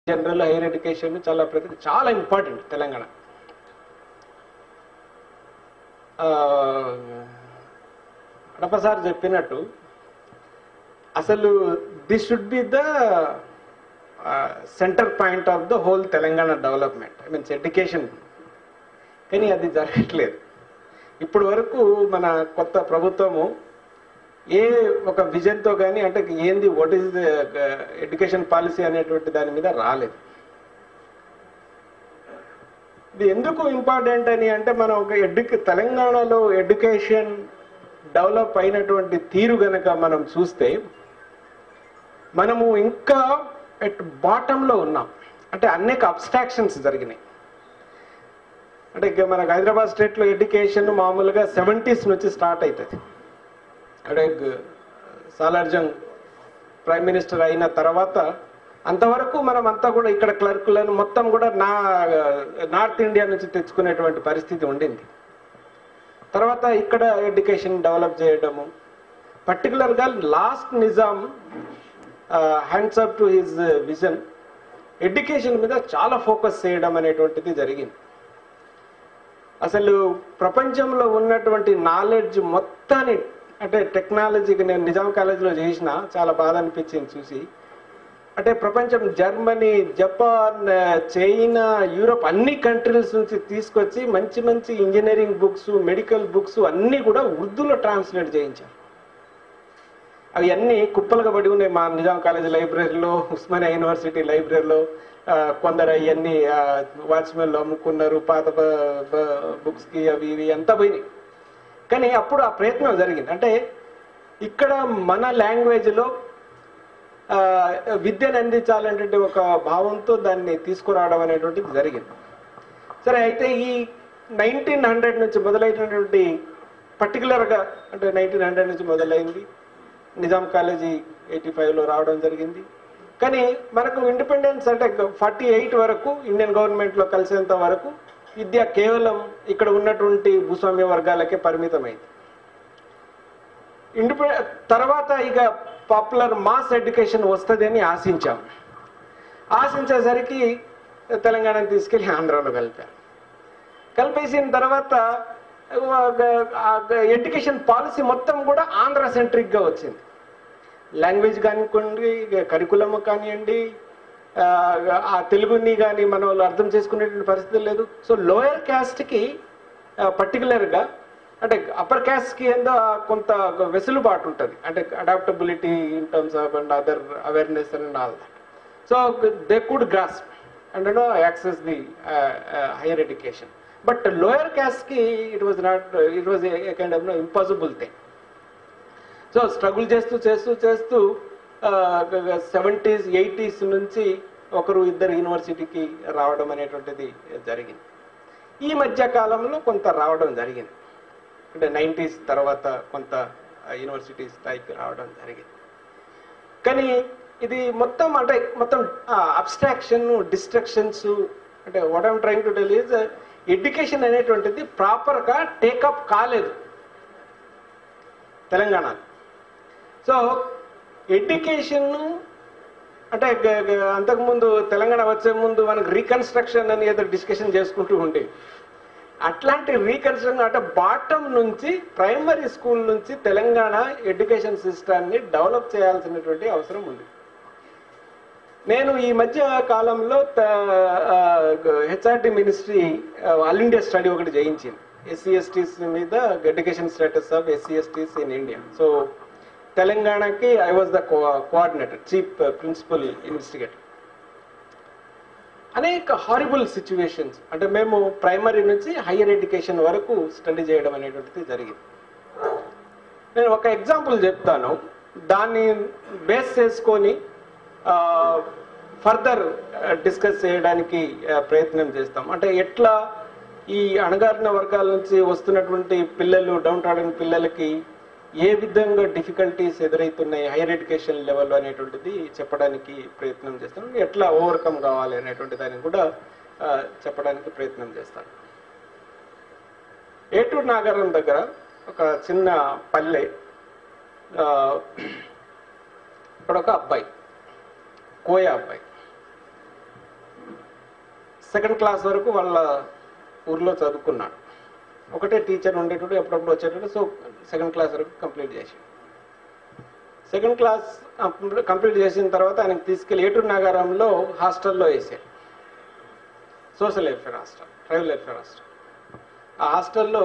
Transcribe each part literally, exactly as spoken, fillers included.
General higher education చాలా ప్రతి చాలా ఇంపార్టెంట్ తెలంగాణ. అడప సార్ చెప్పినట్టు అసలు this should be the centre point of the whole Telangana development, I means education. కానీ అది జరగట్లేదు. ఇప్పటి వరకు మన కొత్త ప్రభుత్వము ఏ ఒక విజన్తో కానీ అంటే ఏంది వాట్ ఈస్ ఎడ్యుకేషన్ పాలసీ అనేటువంటి దాని మీద రాలేదు. ఇది ఎందుకు ఇంపార్టెంట్ అని అంటే మనం ఒక ఎడ్యు తెలంగాణలో ఎడ్యుకేషన్ డెవలప్ అయినటువంటి తీరు గనక మనం చూస్తే మనము ఇంకా ఎట్ బాటంలో ఉన్నాం. అంటే అనేక అబ్స్ట్రాక్షన్స్ జరిగినాయి. అంటే మనకు హైదరాబాద్ స్టేట్లో ఎడ్యుకేషన్ మామూలుగా సెవెంటీస్ నుంచి స్టార్ట్ అవుతుంది. అంటే సాలార్జంగ్ ప్రైమ్ మినిస్టర్ అయిన తర్వాత అంతవరకు మనం అంతా కూడా ఇక్కడ క్లర్కులను మొత్తం కూడా నా నార్త్ ఇండియా నుంచి తెచ్చుకునేటువంటి పరిస్థితి ఉండింది. తర్వాత ఇక్కడ ఎడ్యుకేషన్ డెవలప్ చేయడము, పర్టికులర్గా last Nizam hands up to his vision education మీద చాలా ఫోకస్ చేయడం అనేటువంటిది జరిగింది. అసలు ప్రపంచంలో ఉన్నటువంటి నాలెడ్జ్ మొత్తాన్ని అంటే టెక్నాలజీకి నేను నిజాం కాలేజీలో చేసిన చాలా బాధ అనిపించింది చూసి. అంటే ప్రపంచం జర్మనీ, జపాన్, చైనా, యూరోప్ అన్ని కంట్రీస్ నుంచి తీసుకొచ్చి మంచి మంచి ఇంజనీరింగ్ బుక్స్, మెడికల్ బుక్స్ అన్నీ కూడా ఉర్దూలో ట్రాన్స్లేట్ చేయించారు. అవి అన్నీ కుప్పలుగా పడి ఉన్నాయి మా నిజాం కాలేజీ లైబ్రరీలో, ఉస్మానియా యూనివర్సిటీ లైబ్రరీలో. కొందరు అవన్నీ వాచ్మెన్లు అమ్ముకున్నారు, పాత బుక్స్కి అవి ఇవి అంతా పోయినాయి. కానీ అప్పుడు ఆ ప్రయత్నం జరిగింది. అంటే ఇక్కడ మన లాంగ్వేజ్లో విద్యను అందించాలంటే ఒక భావంతో దాన్ని తీసుకురావడం అనేటువంటిది జరిగింది. సరే, అయితే ఈ నైన్టీన్ హండ్రెడ్ నుంచి మొదలైనటువంటి పర్టికులర్గా అంటే నైన్టీన్ హండ్రెడ్ నుంచి మొదలైంది. నిజాం కాలేజీ ఎయిటీ ఫైవ్లో రావడం జరిగింది. కానీ మనకు ఇండిపెండెన్స్ అంటే ఫార్టీ ఎయిట్ వరకు ఇండియన్ గవర్నమెంట్లో కలిసేంత వరకు విద్య కేవలం ఇక్కడ ఉన్నటువంటి భూస్వామ్య వర్గాలకే పరిమితమైంది. ఇండిపె తర్వాత ఇక పాపులర్ మాస్ ఎడ్యుకేషన్ వస్తుందని ఆశించాం. ఆశించేసరికి తెలంగాణను తీసుకెళ్ళి ఆంధ్రాలో కలిపారు. కలిపేసిన తర్వాత ఎడ్యుకేషన్ పాలసీ మొత్తం కూడా ఆంధ్ర సెంట్రిక్గా వచ్చింది. లాంగ్వేజ్ కానివ్వండి, కరికులం కానివ్వండి, ఆ తెలుగుని కానీ మన వాళ్ళు అర్థం చేసుకునేటువంటి పరిస్థితి లేదు. సో లోయర్ క్యాస్ట్కి పర్టికులర్గా అంటే అప్పర్ క్యాస్ట్కి ఏందో కొంత వెసులుబాటు ఉంటుంది. అంటే adaptability in terms of and other awareness and all that. So they could grasp and know access the higher education. But lower క్యాస్ట్కి it was not it was a kind of no impossible thing. So struggle చేస్తూ చేస్తూ చేస్తూ seventies eighties నుంచి ఒకరు ఇద్దరు యూనివర్సిటీకి రావడం అనేటువంటిది జరిగింది. ఈ మధ్య కాలంలో కొంత రావడం జరిగింది. అంటే నైంటీస్ తర్వాత కొంత యూనివర్సిటీ స్థాయికి రావడం జరిగింది. కానీ ఇది మొత్తం అంటే మొత్తం అబ్స్ట్రాక్షన్, డిస్ట్రక్షన్స్. అంటే what I'm trying to tell is education అనేటువంటిది ప్రాపర్గా టేకప్ కాలేదు తెలంగాణలో. సో ఎడ్యుకేషన్ అంటే అంతకుముందు తెలంగాణ వచ్చే ముందు మనకు రీకన్స్ట్రక్షన్ అని ఏదో డిస్కషన్ చేసుకుంటూ ఉండేవి. అట్లాంటి రీకన్స్ట్రక్షన్ అంటే బాటమ్ నుంచి ప్రైమరీ స్కూల్ నుంచి తెలంగాణ ఎడ్యుకేషన్ సిస్టాన్ని డెవలప్ చేయాల్సినటువంటి అవసరం ఉంది. నేను ఈ మధ్య కాలంలో HRD ministry all India study ఒకటి చేయించింది ఎస్సీ ఎస్టీస్ మీద, education status of SC STs in India. So తెలంగాణకి I was the coordinator, chief principal investigator. అనేక హారిబుల్ సిచ్యువేషన్స్ అంటే మేము ప్రైమరీ నుంచి హైయర్ ఎడ్యుకేషన్ వరకు స్టడీ చేయడం అనేటువంటిది జరిగింది. నేను ఒక ఎగ్జాంపుల్ చెప్తాను, దాన్ని బేస్ చేసుకొని ఫర్దర్ డిస్కస్ చేయడానికి ప్రయత్నం చేస్తాం. అంటే ఎట్లా ఈ అణగారిన వర్గాల నుంచి వస్తున్నటువంటి పిల్లలు, డౌన్ ట్రాడన్ పిల్లలకి ఏ విధంగా డిఫికల్టీస్ ఎదురవుతున్నాయి హైయర్ ఎడ్యుకేషన్ లెవెల్ అనేటువంటిది చెప్పడానికి ప్రయత్నం చేస్తాను. ఎట్లా ఓవర్కమ్ కావాలి అనేటువంటి దాన్ని కూడా చెప్పడానికి ప్రయత్నం చేస్తాను. ఏటూరు నాగారం దగ్గర ఒక చిన్న పల్లె, ఇక్కడ ఒక అబ్బాయి, కోయ అబ్బాయి. సెకండ్ క్లాస్ వరకు వాళ్ళ ఊర్లో చదువుకున్నాడు. ఒకటే టీచర్ ఉండేటప్పుడు ఎప్పుడప్పుడు వచ్చేటప్పుడు. సో సెకండ్ క్లాస్ వరకు కంప్లీట్ చేసి సెకండ్ క్లాస్ కంప్లీట్ చేసిన తర్వాత ఆయనకు తీసుకెళ్ళి ఏటూరు నగరంలో హాస్టల్లో వేసారు. Social welfare hostel, tribal welfare hostel. ఆ హాస్టల్లో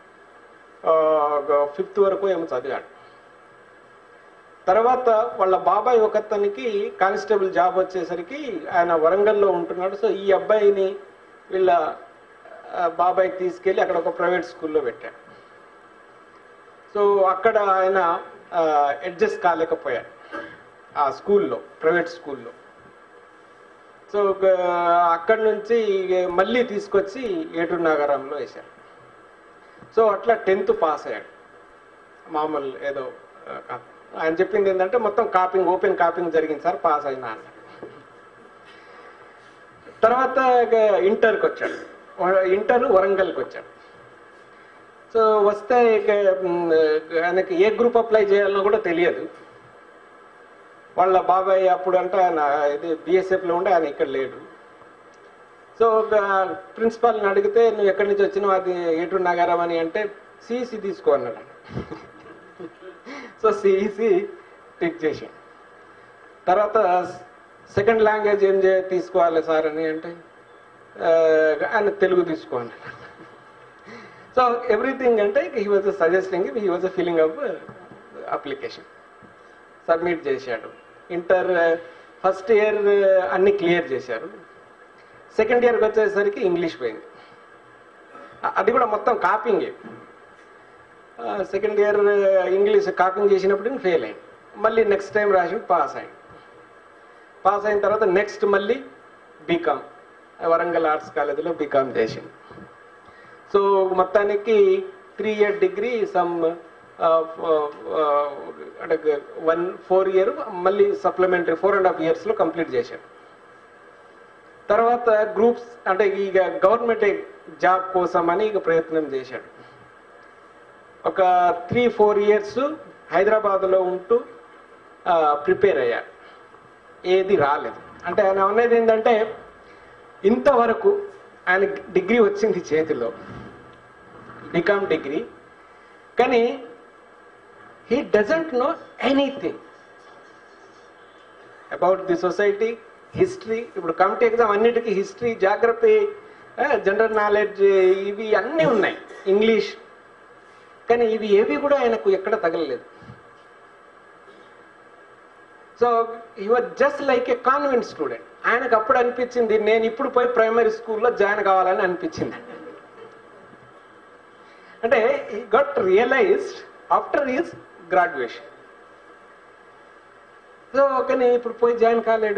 ఫిఫ్త్ వరకు ఏమో చదివాడు. తర్వాత వాళ్ళ బాబాయ్ ఒకతనికి కానిస్టేబుల్ జాబ్ వచ్చేసరికి ఆయన వరంగల్లో ఉంటున్నాడు. సో ఈ అబ్బాయిని వీళ్ళ బాబాయ్కి తీసుకెళ్ళి అక్కడ ఒక ప్రైవేట్ స్కూల్లో పెట్టాడు. సో అక్కడ ఆయన అడ్జస్ట్ కాలేకపోయాడు ఆ స్కూల్లో, ప్రైవేట్ స్కూల్లో. సో అక్కడి నుంచి మళ్ళీ తీసుకొచ్చి ఏటూరు నగరంలో వేశారు. సో అట్లా టెన్త్ పాస్ అయ్యాడు. మామూలు ఏదో ఆయన చెప్పింది ఏంటంటే మొత్తం కాపింగ్, ఓపెన్ కాపింగ్ జరిగింది సార్, పాస్ అయినా అన్నాడు. తర్వాత ఇంటర్కి వచ్చాడు. ఇంటర్ వరంగల్కి వచ్చాడు. సో వస్తే ఆయనకి ఏ గ్రూప్ అప్లై చేయాలనో కూడా తెలియదు. వాళ్ళ బాబాయ్ అప్పుడు అంటే ఆయన ఇది బిఎస్ఎఫ్లో ఉండే, ఆయన ఇక్కడ లేడు. సో ప్రిన్సిపాల్ని అడిగితే నువ్వు ఎక్కడి నుంచి వచ్చినావు, అది ఏటూరు నగరం అని అంటే సిఈసి తీసుకో అన్నాడు. సో సిఈసి టిక్ చేసి తర్వాత సెకండ్ లాంగ్వేజ్ ఏం చే తీసుకోవాలి సార్ అని అంటే ఆయన తెలుగు తీసుకో అన్నాడు. సో ఎవ్రీథింగ్ అంటే he was suggesting, he was filling up application. Submit చేశాడు. ఇంటర్ ఫస్ట్ ఇయర్ అన్ని క్లియర్ చేశారు. సెకండ్ ఇయర్కి వచ్చేసరికి ఇంగ్లీష్ పోయింది. అది కూడా మొత్తం కాపింగే. సెకండ్ ఇయర్ ఇంగ్లీష్ కాపింగ్ చేసినప్పుడు ఫెయిల్ అయింది. మళ్ళీ నెక్స్ట్ టైం రాసి పాస్ అయింది. పాస్ అయిన తర్వాత నెక్స్ట్ మళ్ళీ బీకామ్, వరంగల్ ఆర్ట్స్ కాలేజీలో బీకామ్ చేసింది. సో మొత్తానికి త్రీ ఇయర్ డిగ్రీ సమ్ అంటే వన్ ఫోర్ ఇయర్ మళ్ళీ సప్లిమెంటరీ ఫోర్ అండ్ హాఫ్ ఇయర్స్లో కంప్లీట్ చేశాడు. తర్వాత గ్రూప్స్ అంటే ఇక గవర్నమెంట్ జాబ్ కోసం అని ఇక ప్రయత్నం చేశాడు. ఒక త్రీ ఫోర్ ఇయర్స్ హైదరాబాద్లో ఉంటూ ప్రిపేర్ అయ్యాడు. ఏది రాలేదు. అంటే ఆయన అనేది ఏంటంటే ఇంతవరకు ఆయన డిగ్రీ వచ్చింది చేతిలో, బీకామ్ డిగ్రీ, కానీ he doesn't know anything about the society, history. ఇప్పుడు కమిటీ ఎగ్జామ్ అన్నిటికీ హిస్టరీ, జాగ్రఫీ, జనరల్ నాలెడ్జ్ ఇవి అన్నీ ఉన్నాయి, ఇంగ్లీష్, కానీ ఇవి ఏవి కూడా ఆయనకు ఎక్కడ తగలలేదు. So he was just like a convent student. ఆయనకు అప్పుడు అనిపించింది నేను ఇప్పుడు పోయి ప్రైమరీ స్కూల్లో జాయిన్ కావాలని అనిపించింది. అంటే he got realized after his graduation. So కానీ ఇప్పుడు పోయి జాయిన్ కాలేడు.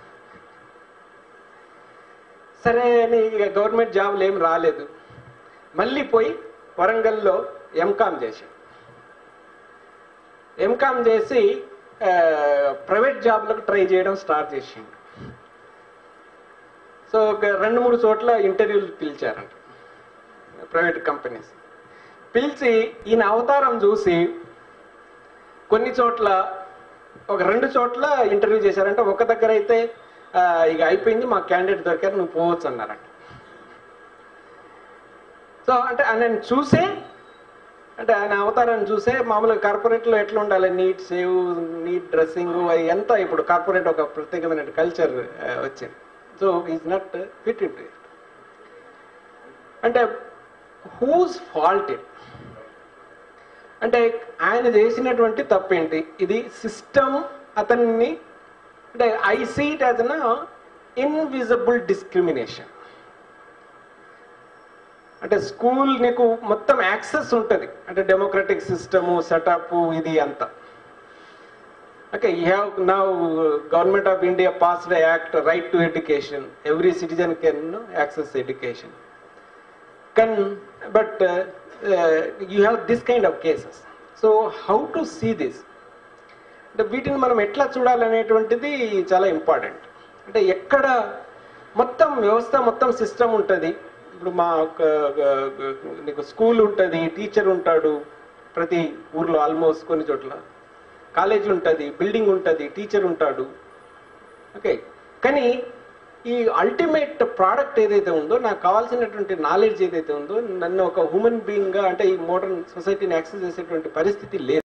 సరే అని గవర్నమెంట్ జాబ్లు ఏం రాలేదు. మళ్ళీ పోయి వరంగల్లో ఎంకామ్ చేశాడు. ఎంకామ్ చేసి ప్రైవేట్ జాబ్లకు ట్రై చేయడం స్టార్ట్ చేసిండు. సో ఒక రెండు మూడు చోట్ల ఇంటర్వ్యూలు పిలిచారంట ప్రైవేట్ కంపెనీస్. పిలిచి ఈయన అవతారం చూసి కొన్ని చోట్ల ఒక రెండు చోట్ల ఇంటర్వ్యూ చేశారంటే ఒక దగ్గర అయితే ఇక అయిపోయింది, మా క్యాండిడేట్ దొరికారు, నువ్వు పోవచ్చు అన్నారంట. సో అంటే ఆయన చూసే అంటే ఆయన అవతారాన్ని చూసే మామూలుగా కార్పొరేట్లో ఎట్లా ఉండాలి, నీట్ సేవ్, నీట్ డ్రెస్సింగ్, అది ఎంత ఇప్పుడు కార్పొరేట్ ఒక ప్రత్యేకమైన కల్చర్ వచ్చింది. So is not fit it. అంటే హూస్ ఫాల్ట్ ఇట్ అంటే ఆయన చేసినటువంటి తప్పేంటి? ఇది సిస్టమ్ అతన్ని అంటే I see it as an invisible discrimination. అంటే స్కూల్ నీకు మొత్తం యాక్సెస్ ఉంటుంది, అంటే డెమోక్రటిక్ సిస్టము సెటప్ ఇది అంతా. Okay, you have now government of India passed act right to education, every citizen can access education. Can but you have this kind of cases. So how to see this అంటే వీటిని మనం ఎట్లా చూడాలనేటువంటిది చాలా important. అంటే ఎక్కడ మొత్తం వ్యవస్థ మొత్తం సిస్టమ్ ఉంటుంది. ఇప్పుడు మా నీకు స్కూల్ ఉంటుంది, టీచర్ ఉంటాడు ప్రతి ఊర్లో ఆల్మోస్ట్, కొన్ని చోట్ల కాలేజ్ ఉంటుంది, బిల్డింగ్ ఉంటుంది, టీచర్ ఉంటాడు. ఓకే, కానీ ఈ అల్టిమేట్ ప్రోడక్ట్ ఏదైతే ఉందో, నాకు కావాల్సినటువంటి నాలెడ్జ్ ఏదైతే ఉందో, నన్ను ఒక హ్యూమన్ బీయింగ్గా అంటే ఈ మోడర్న్ సొసైటీని యాక్సెస్ చేసేటువంటి పరిస్థితి లేదు.